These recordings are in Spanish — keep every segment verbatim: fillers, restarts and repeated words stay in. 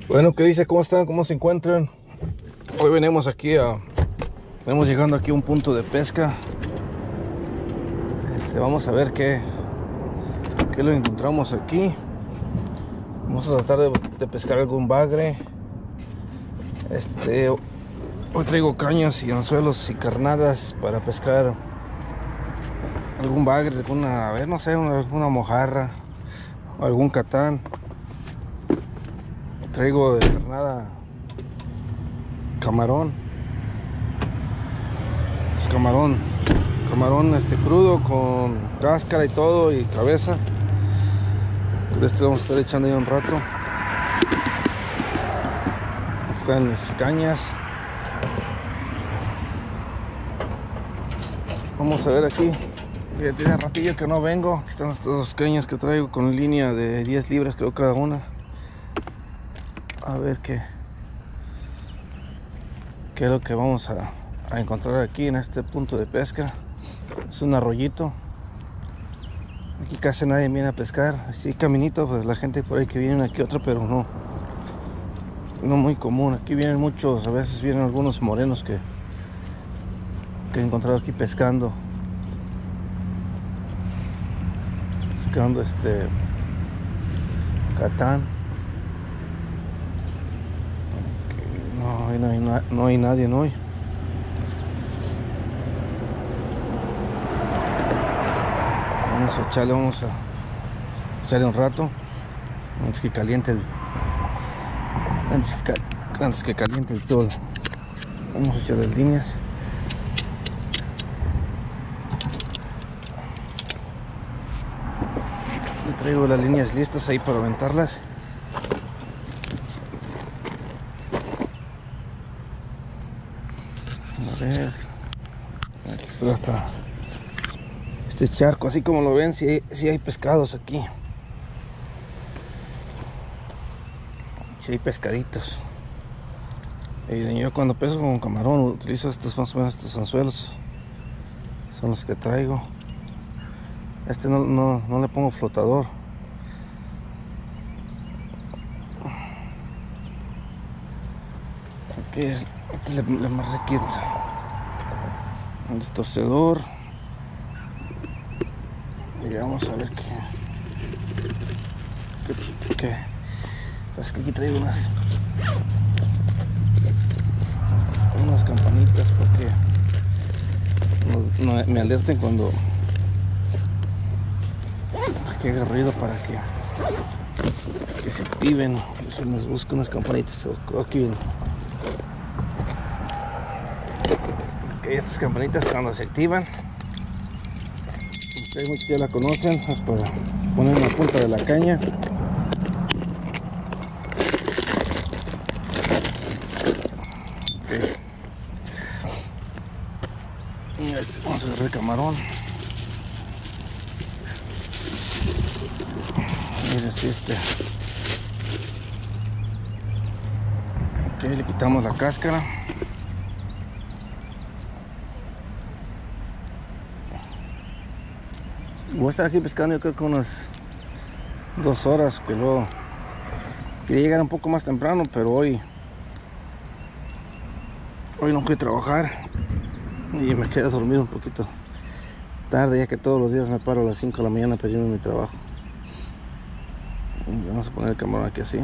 Bueno, ¿qué dice? ¿Cómo están? ¿Cómo se encuentran? Hoy venimos aquí a... Venimos llegando aquí a un punto de pesca. Este, vamos a ver qué... qué lo encontramos aquí. Vamos a tratar de, de pescar algún bagre. Este... Hoy traigo cañas y anzuelos y carnadas para pescar algún bagre, alguna... A ver, no sé, una, una mojarra o algún catán. Traigo de carnada camarón. Es camarón. Camarón este crudo con cáscara y todo y cabeza. De este vamos a estar echando ya un rato. Aquí están mis cañas. Vamos a ver aquí. Ya tiene ratillo que no vengo. Aquí están estas dos cañas que traigo con línea de diez libras creo cada una. A ver qué qué es lo que vamos a, a encontrar aquí en este punto de pesca. Es un arroyito. Aquí casi nadie viene a pescar. Así caminito, pues la gente por ahí que viene aquí otro, pero no no muy común. Aquí vienen muchos, a veces vienen algunos morenos que que he encontrado aquí pescando pescando este catán. No, no hay, na no hay nadie hoy. Vamos a echarle, vamos a echarle un rato antes que caliente el, antes que, antes que caliente el todo. Vamos a echarle líneas. Yo traigo las líneas listas ahí para aventarlas. A ver, aquí está hasta este charco, así como lo ven, si hay, si hay pescados aquí. Si hay pescaditos. Y yo cuando pesco con camarón utilizo estos más o menos estos anzuelos. Son los que traigo. Este no, no, no le pongo flotador. Aquí este le, le amarré quieto. Un distorcedor. Y vamos a ver qué. qué, qué. Es que aquí traigo unas unas campanitas porque no, no, me alerten cuando que haga ruido para que que se activen. Les busco unas campanitas. Aquí ven. Okay, estas campanitas cuando se activan, ustedes muchos ya la conocen, es para poner en la punta de la caña. Okay. Y este, vamos a agarrar el camarón. Mira si este. Ok, le quitamos la cáscara. Voy a estar aquí pescando yo creo que unas dos horas, que luego quería llegar un poco más temprano, pero hoy hoy no fui a trabajar y me quedé dormido un poquito tarde, ya que todos los días me paro a las cinco de la mañana para irme a mi trabajo. Y vamos a poner el camarón aquí así.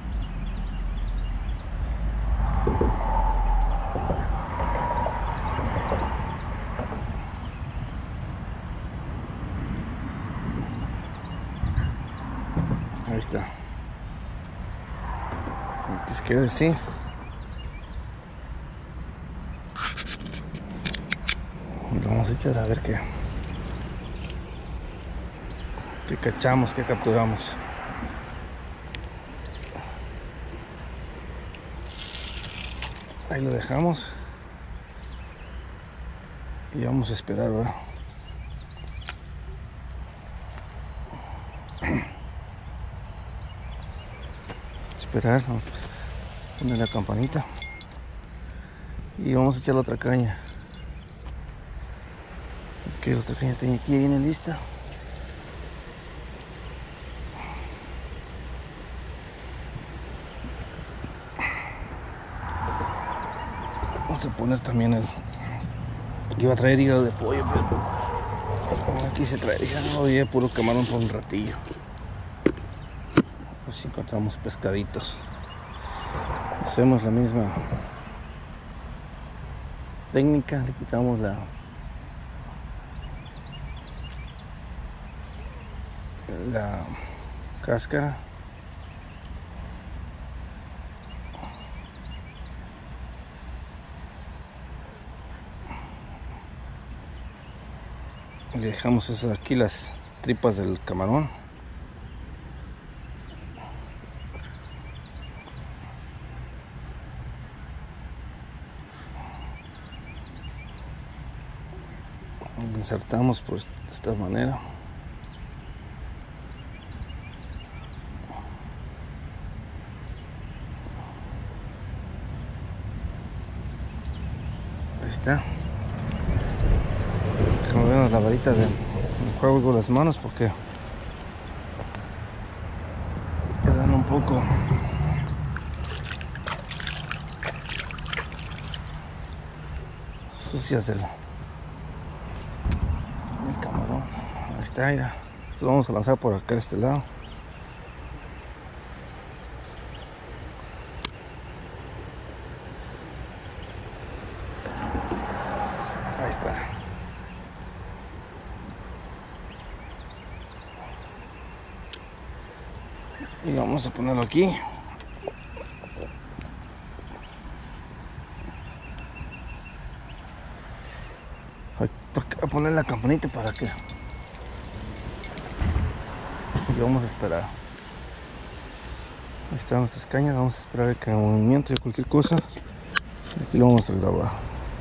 Ahí está. Que se quede así. Y lo vamos a echar a ver qué qué cachamos, qué capturamos. Ahí lo dejamos. Y vamos a esperar, ¿verdad? Esperar, ¿no? Poner la campanita y vamos a echar la otra caña. Ok, la otra caña tenía aquí, viene lista. Vamos a poner también el... Iba a traer hígado de pollo, pero no quise traer hígado, había puro camarón por un ratillo. Pues si encontramos pescaditos. Hacemos la misma técnica, le quitamos la la cáscara. Le dejamos esas aquí, las tripas del camarón. Lo insertamos por esta manera. Ahí está. Como ven, las lavaditas de juego las manos porque quedan un poco sucias del, del camarón. Ahí está, mira. Esto lo vamos a lanzar por acá de este lado. Ahí está. Y vamos a ponerlo aquí. A poner la campanita para que. Y vamos a esperar. Ahí están nuestras cañas. Vamos a esperar a que haya movimiento de cualquier cosa. Aquí lo vamos a grabar.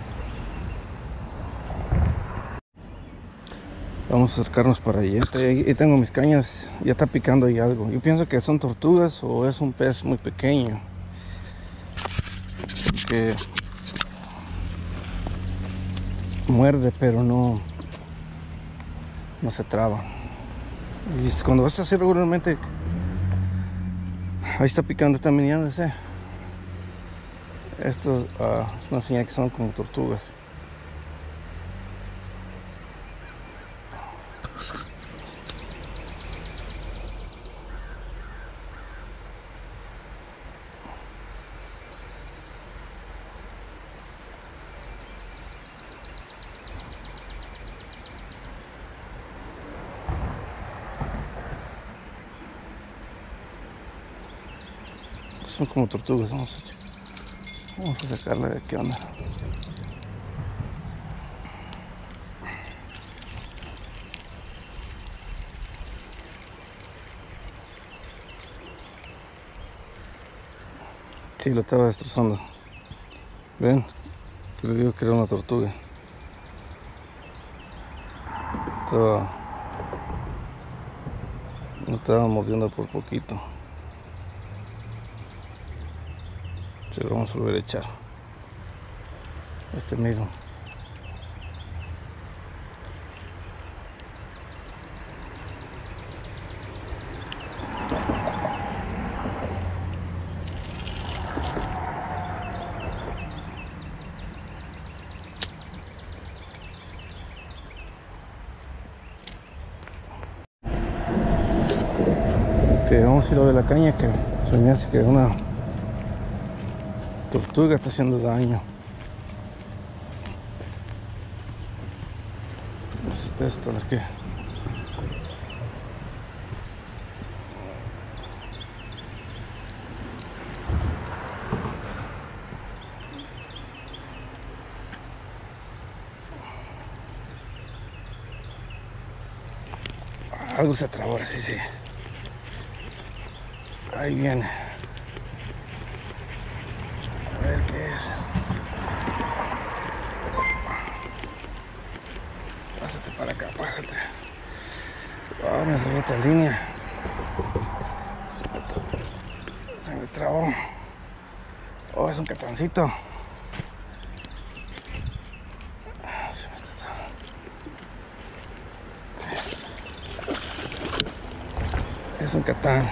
Vamos a acercarnos para allá. Ahí tengo mis cañas. Ya está picando ahí algo. Yo pienso que son tortugas o es un pez muy pequeño. Que muerde, pero no no se traba. Y cuando vas a hacer regularmente, ahí está picando también, ya no sé. Esto uh, es una señal que son como tortugas. Son como tortugas. Vamos a, vamos a sacarla de qué onda. Sí, lo estaba destrozando. Ven, les digo que era una tortuga. Estaba, lo estaba mordiendo por poquito. Se lo vamos a volver a echar. Este mismo. Ok, vamos a ir a ver la caña que se me hace que una tortuga está haciendo daño. Es esta la que algo se trabó, sí, sí. Ahí viene. A ver qué es. Pásate para acá, pásate. Oh, me robó otra línea. Se me, se me trabó. Oh, es un catancito. Se me está trabando. Es un catán.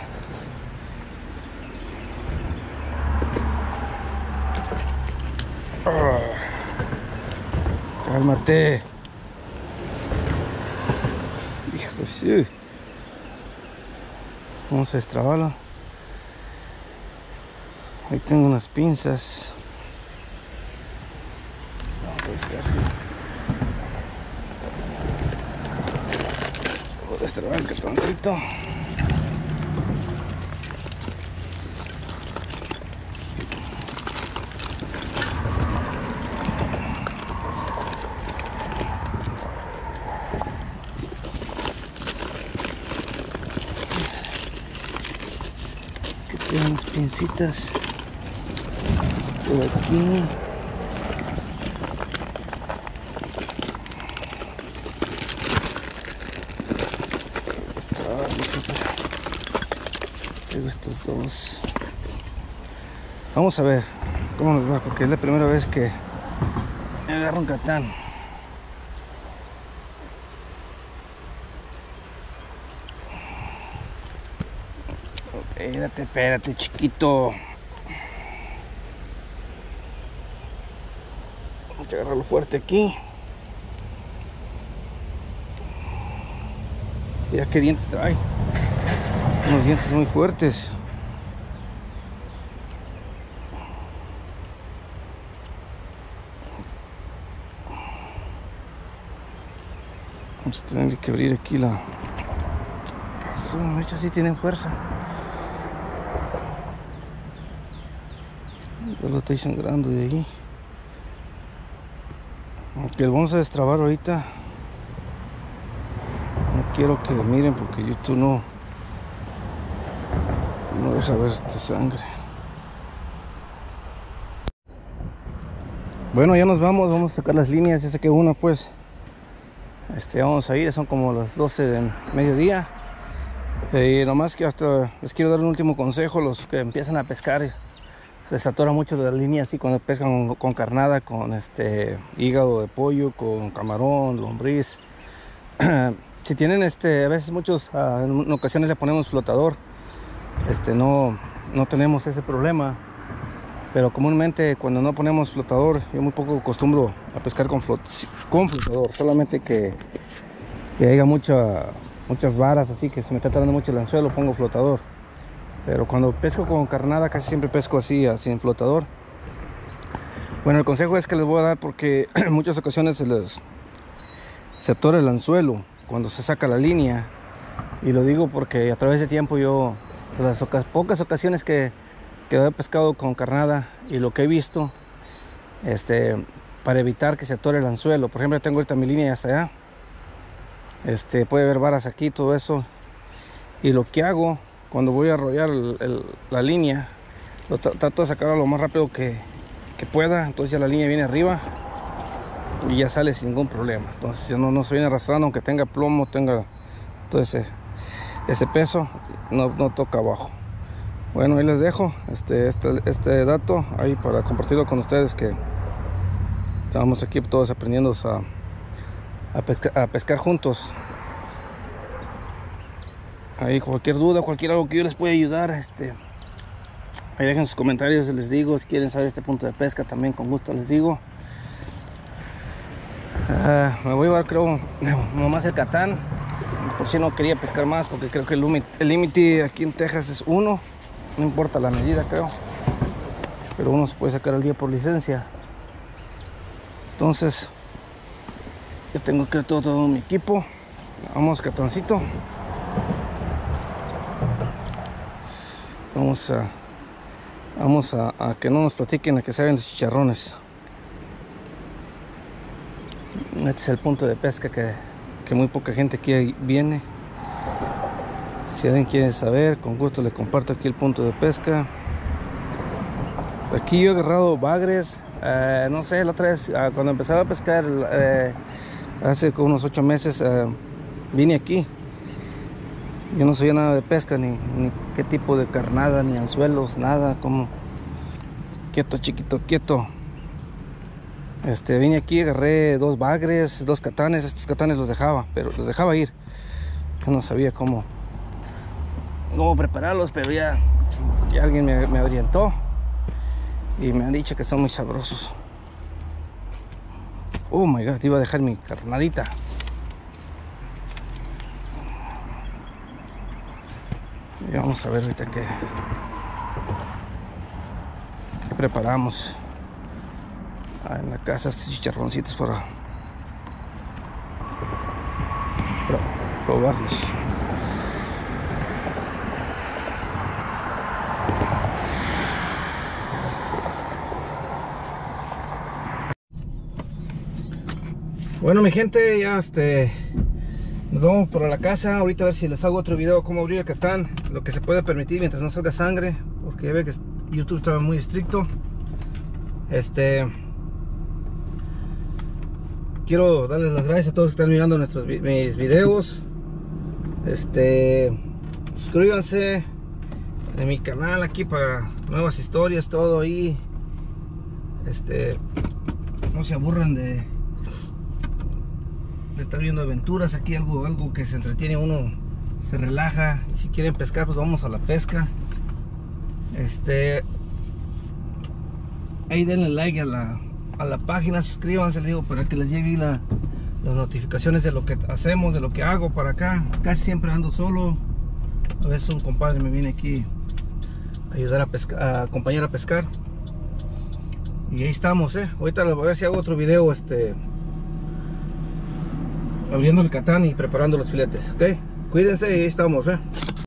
Oh, cálmate. Hijo, sí. Vamos a destrabarlo. Ahí tengo unas pinzas. Vamos a casi. Voy a destrabar el cartoncito. Que tienen unas pincitas por aquí. Tengo estas dos. Vamos a ver cómo nos va, porque es la primera vez que me agarro un catán. Espérate, espérate, chiquito. Vamos a agarrarlo fuerte aquí. Mira qué dientes trae. Unos dientes muy fuertes. Vamos a tener que abrir aquí la... Son hechos, sí tienen fuerza. Ya lo estoy sangrando de ahí. Aunque vamos a destrabar ahorita. No quiero que miren porque YouTube no no deja ver esta sangre. Bueno, ya nos vamos, vamos a sacar las líneas. Ya saqué una, pues este, vamos a ir, son como las doce del mediodía. Y eh, nomás que hasta les quiero dar un último consejo. Los que empiezan a pescar, les atora mucho de la línea así cuando pescan con, con carnada, con este hígado de pollo, con camarón, lombriz. Si tienen este, a veces muchos, uh, en ocasiones le ponemos flotador. Este, no, no tenemos ese problema. Pero comúnmente cuando no ponemos flotador, yo muy poco acostumbro a pescar con, flot con flotador. Solamente que, que haya mucha, muchas varas así que se me está atorando mucho el anzuelo, pongo flotador. Pero cuando pesco con carnada casi siempre pesco así, sin flotador. Bueno, el consejo es que les voy a dar porque en muchas ocasiones se les se atora el anzuelo cuando se saca la línea. Y lo digo porque a través de tiempo yo, las oca pocas ocasiones que, que he pescado con carnada y lo que he visto, este, para evitar que se atore el anzuelo. Por ejemplo, tengo ahorita mi línea hasta allá. Este, puede haber varas aquí, todo eso. Y lo que hago cuando voy a arrollar el, el, la línea, lo tra trato de sacarlo lo más rápido que, que pueda. Entonces ya la línea viene arriba y ya sale sin ningún problema. Entonces ya no, no se viene arrastrando, aunque tenga plomo, tenga todo ese, ese peso, no, no toca abajo. Bueno, ahí les dejo este, este, este dato ahí para compartirlo con ustedes, que estamos aquí todos aprendiendo a, a, pesca, a pescar juntos. Ahí cualquier duda, cualquier algo que yo les pueda ayudar, este, ahí dejen sus comentarios, les digo. Si quieren saber este punto de pesca también con gusto les digo. Uh, me voy a llevar, creo, nomás el catán. Por si no quería pescar más, porque creo que el límite aquí en Texas es uno. No importa la medida, creo. Pero uno se puede sacar al día por licencia. Entonces, ya tengo que todo, todo mi equipo. Vamos, catancito. Vamos a Vamos a, a que no nos platiquen a que saben los chicharrones. Este es el punto de pesca que, que muy poca gente aquí viene. Si alguien quiere saber, con gusto le comparto aquí el punto de pesca. Aquí yo he agarrado bagres. Eh, no sé, la otra vez eh, cuando empezaba a pescar eh, hace como unos ocho meses eh, vine aquí. Yo no sabía nada de pesca, ni, ni qué tipo de carnada, ni anzuelos, nada. Como quieto, chiquito, quieto. Este, vine aquí, agarré dos bagres, dos catanes. Estos catanes los dejaba, pero los dejaba ir. Yo no sabía cómo, cómo prepararlos, pero ya, ya alguien me, me orientó y me han dicho que son muy sabrosos. Oh my god, te iba a dejar mi carnadita. Y vamos a ver ahorita qué, qué preparamos ah, en la casa, estos chicharroncitos para, para probarlos. Bueno, mi gente, ya este nos vamos para la casa. Ahorita a ver si les hago otro video cómo abrir el Catán, lo que se puede permitir mientras no salga sangre, porque ya ve que YouTube estaba muy estricto. Este quiero darles las gracias a todos que están mirando nuestros mis videos. Este suscríbanse de mi canal aquí para nuevas historias, todo ahí. Este no se aburran de de estar viendo aventuras aquí, algo algo que se entretiene uno, se relaja. Y si quieren pescar, pues vamos a la pesca. Este ahí denle like a la, a la página, suscríbanse, les digo, para que les llegue la, las notificaciones de lo que hacemos, de lo que hago para acá. Casi siempre ando solo, a veces un compadre me viene aquí a ayudar a pescar, a acompañar a pescar. Y ahí estamos, eh ahorita les voy a ver si hago otro video este abriendo el Catán y preparando los filetes, ok. Cuídense y ahí estamos, eh